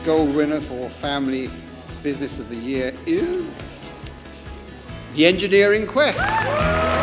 gold winner for Family Business of the Year is The Engineering Quest.